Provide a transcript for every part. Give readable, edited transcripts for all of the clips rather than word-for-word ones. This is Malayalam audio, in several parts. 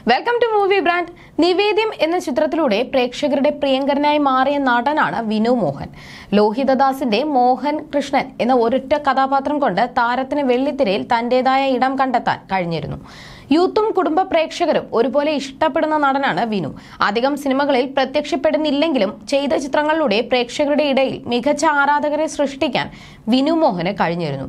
Welcome to movie brand. നിവേദ്യം എന്ന ചിത്രത്തിലൂടെ പ്രേക്ഷകരുടെ പ്രിയങ്കരനായി മാറിയ നടനാണ് വിനു മോഹൻ. ലോഹിതദാസിന്റെ മോഹൻ കൃഷ്ണൻ എന്ന ഒരൊറ്റ കഥാപാത്രം കൊണ്ട് താരത്തിന് വെള്ളിത്തിരയിൽ തന്റേതായ ഇടം കണ്ടെത്താൻ കഴിഞ്ഞിരുന്നു. യൂത്തും കുടുംബ പ്രേക്ഷകരും ഒരുപോലെ ഇഷ്ടപ്പെടുന്ന നടനാണ് വിനു. അധികം സിനിമകളിൽ പ്രത്യക്ഷപ്പെടുന്നില്ലെങ്കിലും ചെയ്ത ചിത്രങ്ങളിലൂടെ പ്രേക്ഷകരുടെ ഇടയിൽ മികച്ച ആരാധകരെ സൃഷ്ടിക്കാൻ വിനു മോഹന് കഴിഞ്ഞിരുന്നു.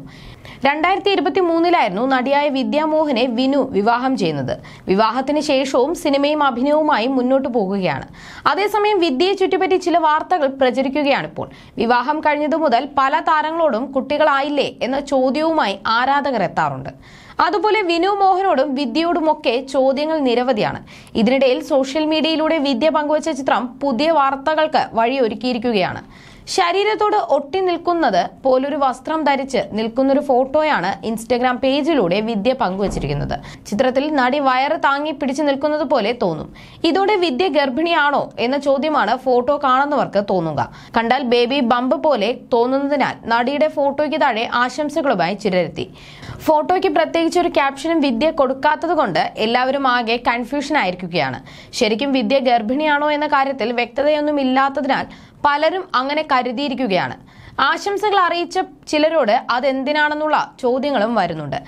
2023 നടിയായ വിദ്യാമോഹനെ വിനു വിവാഹം ചെയ്യുന്നത്. വിവാഹത്തിന് ശേഷവും സിനിമയും അഭിനയവുമായി മുന്നോട്ടു പോകുകയാണ്. അതേസമയം വിദ്യയെ ചുറ്റിപ്പറ്റി ചില വാർത്തകൾ പ്രചരിക്കുകയാണിപ്പോൾ. വിവാഹം കഴിഞ്ഞതു മുതൽ പല താരങ്ങളോടും കുട്ടികളായില്ലേ എന്ന ചോദ്യവുമായി ആരാധകർ എത്താറുണ്ട്. അതുപോലെ വിനു മോഹനോടും വിദ്യയോടുമൊക്കെ ചോദ്യങ്ങൾ നിരവധിയാണ്. ഇതിനിടയിൽ സോഷ്യൽ മീഡിയയിലൂടെ വിദ്യ പങ്കുവച്ച ചിത്രം പുതിയ വാർത്തകൾക്ക് വഴിയൊരുക്കിയിരിക്കുകയാണ്. ശരീരത്തോട് ഒട്ടി നിൽക്കുന്നത് പോലൊരു വസ്ത്രം ധരിച്ച് നിൽക്കുന്നൊരു ഫോട്ടോയാണ് ഇൻസ്റ്റഗ്രാം പേജിലൂടെ വിദ്യ പങ്കുവച്ചിരിക്കുന്നത്. ചിത്രത്തിൽ നടി വയറ് താങ്ങി പിടിച്ചു നിൽക്കുന്നത് പോലെ തോന്നും. ഇതോടെ വിദ്യ ഗർഭിണിയാണോ എന്ന ചോദ്യമാണ് ഫോട്ടോ കാണുന്നവർക്ക് തോന്നുക. കണ്ടാൽ ബേബി ബമ്പ് പോലെ തോന്നുന്നതിനാൽ നടിയുടെ ഫോട്ടോയ്ക്ക് താഴെ ആശംസകളുമായി ചിലരെത്തി. ഫോട്ടോയ്ക്ക് പ്രത്യേകിച്ച് ഒരു ക്യാപ്ഷനും വിദ്യ കൊടുക്കാത്തത് കൊണ്ട് എല്ലാവരും ആകെ കൺഫ്യൂഷൻ ആയിരിക്കുകയാണ്. ശരിക്കും വിദ്യ ഗർഭിണിയാണോ എന്ന കാര്യത്തിൽ വ്യക്തതയൊന്നും ഇല്ലാത്തതിനാൽ പലരും അങ്ങനെ കരുതിയിരിക്കുകയാണ്. ആശംസകൾ അറിയിച്ച ചിലരോട് അതെന്തിനാണെന്നുള്ള ചോദ്യങ്ങളും വരുന്നുണ്ട്.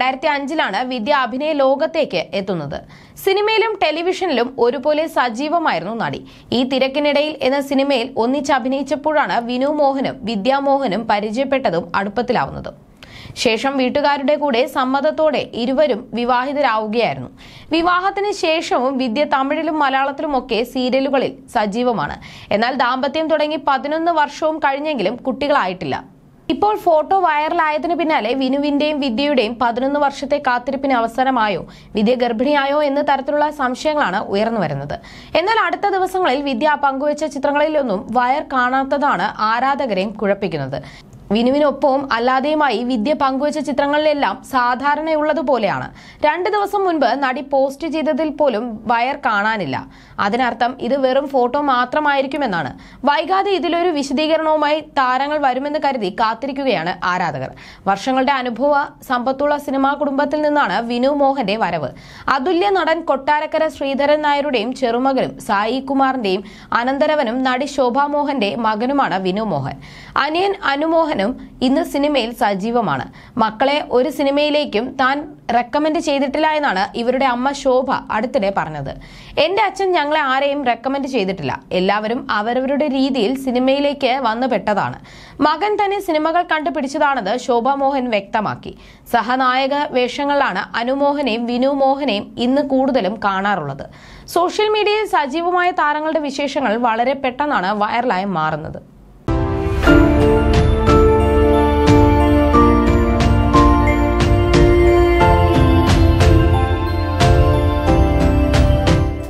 2005 വിദ്യ അഭിനയ ലോകത്തേക്ക് എത്തുന്നത്. സിനിമയിലും ടെലിവിഷനിലും ഒരുപോലെ സജീവമായിരുന്നു നടി. ഈ തിരക്കിനിടയിൽ എന്ന സിനിമയിൽ ഒന്നിച്ച് അഭിനയിച്ചപ്പോഴാണ് വിനു മോഹനും വിദ്യാമോഹനും പരിചയപ്പെട്ടതും അടുപ്പത്തിലാവുന്നതും. ശേഷം വീട്ടുകാരുടെ കൂടെ സമ്മതത്തോടെ ഇരുവരും വിവാഹിതരാവുകയായിരുന്നു. വിവാഹത്തിന് ശേഷവും വിദ്യ തമിഴിലും മലയാളത്തിലുമൊക്കെ സീരിയലുകളിൽ സജീവമാണ്. എന്നാൽ ദാമ്പത്യം തുടങ്ങി 11 വർഷവും കഴിഞ്ഞെങ്കിലും കുട്ടികളായിട്ടില്ല. ഇപ്പോൾ ഫോട്ടോ വൈറലായതിനു പിന്നാലെ വിനുവിന്റെയും വിദ്യയുടെയും 11 വർഷത്തെ കാത്തിരിപ്പിന് അവസരമായോ, വിദ്യ ഗർഭിണിയായോ എന്ന തരത്തിലുള്ള സംശയങ്ങളാണ് ഉയർന്നു വരുന്നത്. എന്നാൽ അടുത്ത ദിവസങ്ങളിൽ വിദ്യ പങ്കുവച്ച ചിത്രങ്ങളിലൊന്നും വയർ കാണാത്തതാണ് ആരാധകരെയും കുഴപ്പിക്കുന്നത്. വിനുവിനൊപ്പവും അല്ലാതെയുമായി വിദ്യ പങ്കുവച്ച ചിത്രങ്ങളിലെല്ലാം സാധാരണയുള്ളതുപോലെയാണ്. 2 ദിവസം മുൻപ് നടി പോസ്റ്റ് ചെയ്തതിൽ പോലും വയർ കാണാനില്ല. അതിനർത്ഥം ഇത് വെറും ഫോട്ടോ മാത്രമായിരിക്കുമെന്നാണ്. വൈകാതെ ഇതിലൊരു വിശദീകരണവുമായി താരങ്ങൾ വരുമെന്ന് കരുതി കാത്തിരിക്കുകയാണ് ആരാധകർ. വർഷങ്ങളുടെ അനുഭവ സമ്പത്തുള്ള സിനിമാ കുടുംബത്തിൽ നിന്നാണ് വിനു മോഹന്റെ വരവ്. അതുല്യ നടൻ കൊട്ടാരക്കര ശ്രീധരൻ നായരുടെയും ചെറുമകനും സായി കുമാറിന്റെയും അനന്തരവനും നടി ശോഭാ മോഹന്റെ മകനുമാണ് വിനു മോഹൻ. അനിയൻ അനുമോഹൻ ഇന്ന് സിനിമയിൽ സജീവമാണ്. മക്കളെ ഒരു സിനിമയിലേക്കും താൻ റെക്കമെൻഡ് ചെയ്തിട്ടില്ല എന്നാണ് ഇവരുടെ അമ്മ ശോഭ അടുത്തിടെ പറഞ്ഞത്. എന്റെ അച്ഛൻ ഞങ്ങളെ ആരെയും റെക്കമെൻഡ് ചെയ്തിട്ടില്ല. എല്ലാവരും അവരവരുടെ രീതിയിൽ സിനിമയിലേക്ക് വന്നു പെട്ടതാണ്. മകൻ തന്നെ സിനിമകൾ കണ്ടുപിടിച്ചതാണെന്ന് ശോഭ മോഹൻ വ്യക്തമാക്കി. സഹനായക വേഷങ്ങളിലാണ് അനുമോഹനെയും വിനു മോഹനെയും ഇന്ന് കൂടുതലും കാണാറുള്ളത്. സോഷ്യൽ മീഡിയയിൽ സജീവമായ താരങ്ങളുടെ വിശേഷങ്ങൾ വളരെ പെട്ടെന്നാണ് വൈറലായി മാറുന്നത്.